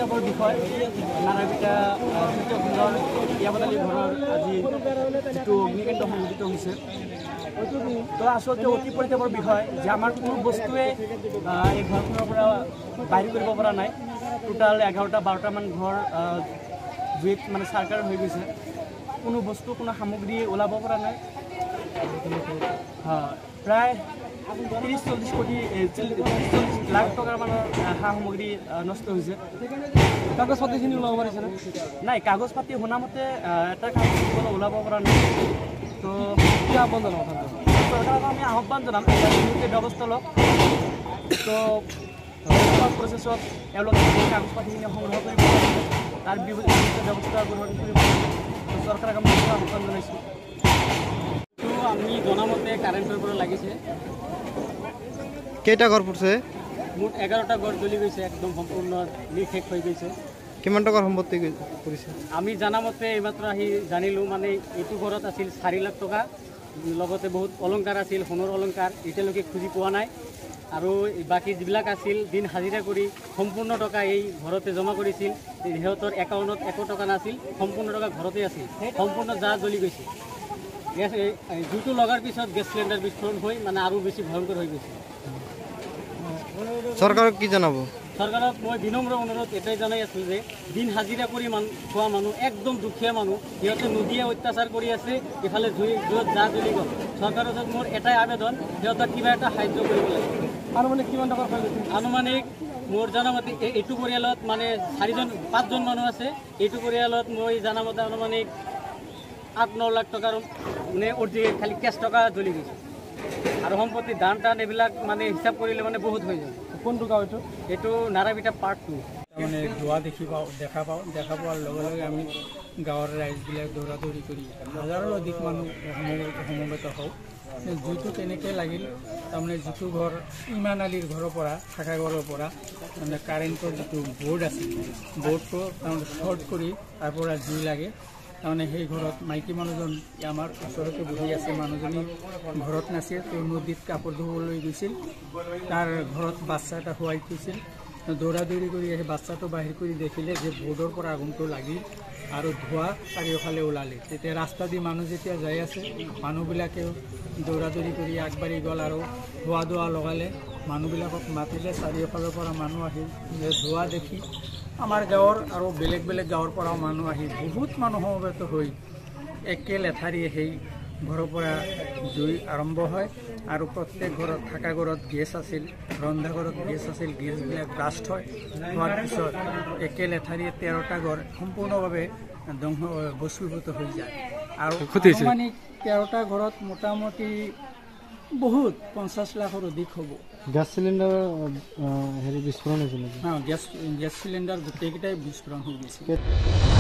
পৰিতাপৰ বিষয় নাৰাবিটা তৃতীয় খণ্ডৰ ইয়াবাদালি ঘৰৰ আজি যিটো অগ্নিকাণ্ড সংঘটিত হৈছে তো আচলতে অতি পৰিতাপৰ বিষয় যে আমাৰ কোনো বস্তুৱে এই ঘৰখনৰ পৰা বাহিৰ কৰিব পৰা নাই টোটাল 11-12টামান ঘৰ জুইত মানে চাৰকাৰ হৈ গৈছে কোনো বস্তু কোনো সামগ্ৰী ওলাব পৰা নাই প্ৰায় 30-40 কোটি 40 লাখ টকাৰ মানৰ সা সামগ্ৰী নষ্ট হৈছে কাগজ পাতিখিনি ওলাব পাৰিছে নাই কাগজ পাতি শুনামতে এটা কাগজ ওলাব পৰা নাই তো কি আহ্বান জনাম চৰকাৰক আমি আহ্বান জনাম ব্যৱস্থা লওক তো প্ৰচেছত এওঁলোকে কাগজ পাতিখিনি সংগ্ৰহ কৰিব তাৰ ব্যৱস্থা গ্ৰহণ কৰিব চৰকাৰক আমি আহ্বান জনাইছোঁ তো আমি জনামতে কাৰেণ্টৰ পৰা লাগিছে কেইটা ঘৰ পড়ছে মুঠ 11টা ঘৰ জ্বলি গৈছে একদম সম্পূৰ্ণ নিশেষ হৈ গৈছে কিমান টকাৰ সম্পত্তি পৰিছে আমি জানামতে এইমাত্ৰ আহি জানিলোঁ মানে এইটো ঘৰত আছিল 4 লাখ টকা লগতে বহুত অলংকাৰ আছিল সোণৰ অলংকাৰ এতিয়ালৈকে খুজি পোৱা নাই আৰু বাকী যিবিলাক আছিল দিন হাজিৰা কৰি সম্পূৰ্ণ টকা এই ঘৰতে জমা কৰিছিল সিহঁতৰ একাউণ্টত 1 টকা নাছিল সম্পূৰ্ণ টকা ঘৰতে আছিল সম্পূৰ্ণ যা জ্বলি গৈছে গেছ জুইটো লগাৰ পিছত গেছ চিলিণ্ডাৰ বিস্ফোৰণ হৈ মানে আৰু বেছি ভয়ংকৰ হৈ গৈছে চৰকাৰক কি জনাব চৰকাৰক মই বিনম্ৰ অনুৰোধ এটাই জনাই আছোঁ যে দিন হাজিৰা কৰি খোৱা মানুহ একদম দুখীয়া মানুহ সিহঁতে নদীয়ে অত্যাচাৰ কৰি আছে ইফালে জুইত যা জ্বলি গ'ল চৰকাৰৰ ওচৰত মোৰ এটাই আবেদন সিহঁতক কিবা এটা সাহায্য কৰিব লাগে আনুমানিক কিমান টকা আনুমানিক মোৰ জানামতে এইটো পৰিয়ালত মানে 5জন মানুহ আছে এইটো পৰিয়ালত মই জানামতে আনুমানিক 8-9 লাখ টকাৰ মানে অৰিজিনেল খালি কেছ টকা জ্বলি গৈছে আৰু সম্পত্তি দান এইবিলাক মানে হিচাপ কৰিলে মানে বহুত হৈ যায় কোনটো গাঁও এইটো নাৰাবিটা পাৰ্ট 2 মানে ধোঁৱা দেখা পোৱাৰ লগে লগে আমি গাঁৱৰ ৰাইজবিলাক দৌৰাদৌৰি কৰি হাজাৰৰ অধিক মানুহ সমবেত হওঁ জুইটো কেনেকৈ লাগিল তাৰমানে যিটো ঘৰ ইমান আলিৰ ঘৰৰ পৰা থাকা ঘৰৰ পৰা মানে কাৰেণ্টৰ যিটো বৰ্ড আছিল বৰ্ডটো তাৰমানে শ্বৰ্ট কৰি তাৰ পৰা জুই লাগে তাৰমানে সেই ঘৰত মাইকী মানুহজন আমাৰ ওচৰতে বহি আছে মানুহজনী ঘৰত নাছিল তেওঁ নদীত কাপোৰ ধুবলৈ গৈছিল তাৰ ঘৰত বাচ্চা এটা শুৱাই থৈছিল দৌৰাদৌৰি কৰি আহি বাচ্চাটো বাহিৰ কৰি দেখিলে যে বৰ্ডৰ পৰা আগুনটো লাগিল আৰু ধোঁৱা চাৰিওফালে ওলালে তেতিয়া ৰাস্তা দি মানুহ যেতিয়া যাই আছে মানুহবিলাকেও দৌৰাদৌৰি কৰি আগবাঢ়ি গ'ল আৰু ধোঁৱা লগালে মানুহবিলাকক মাতিলে চাৰিওফালৰ পৰা মানুহ আহিল ধোঁৱা দেখি আমাৰ গাঁৱৰ আৰু বেলেগ বেলেগ গাঁৱৰ পৰাও মানুহ আহি বহুত মানুহ সমবেত হৈ একে লেঠাৰিয়ে সেই ঘৰৰ পৰা জুই আৰম্ভ হয় আৰু প্ৰত্যেক ঘৰত থাকা ঘৰত গেছ আছিল ৰন্ধা ঘৰত গেছ আছিল গেছবিলাক ব্লাষ্ট হয় হোৱাৰ পিছত একে লেঠাৰিয়ে 13টা ঘৰ সম্পূৰ্ণভাৱে ভস্মীভূত হৈ যায় আৰু আনুমানিক 13টা ঘৰত মোটামুটি বহুত 50 লাখৰ অধিক হ'ব গেছ চিলিণ্ডাৰ বিস্ফোৰণ হৈছিল গেছ চিলিণ্ডাৰ গোটেইকেইটাই বিস্ফোৰণ হৈ গৈছে